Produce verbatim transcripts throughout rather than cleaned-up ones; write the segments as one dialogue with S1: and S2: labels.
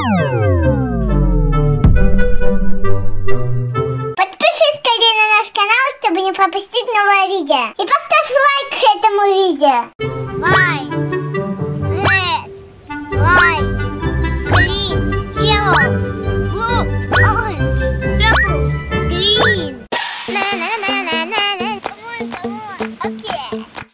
S1: Подпишись скорее на наш канал, чтобы не пропустить новое видео. И поставь лайк к этому видео. White, red, white, green, yellow, blue, orange, purple, green. Na na na na na na. Come on, come on. Okay.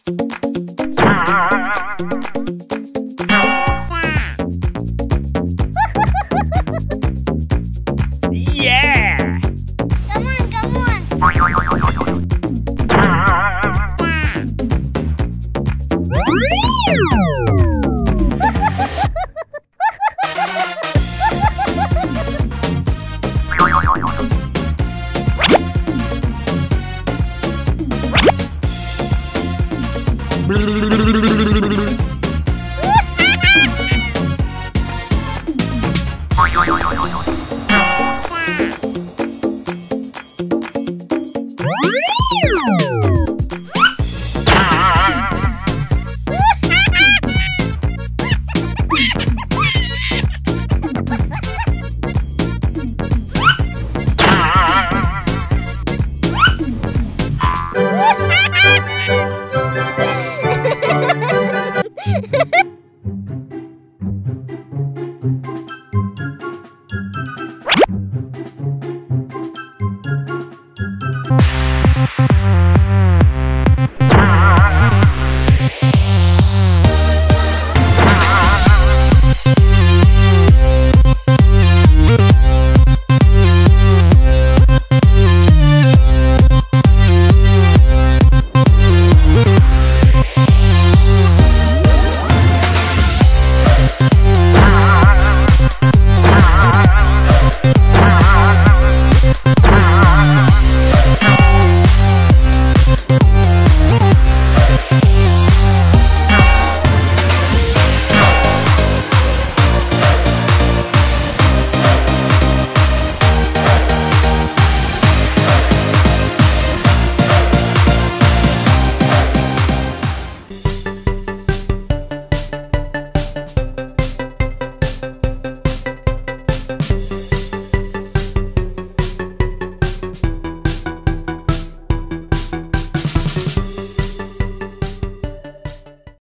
S2: Yeah!
S1: Come on, come on.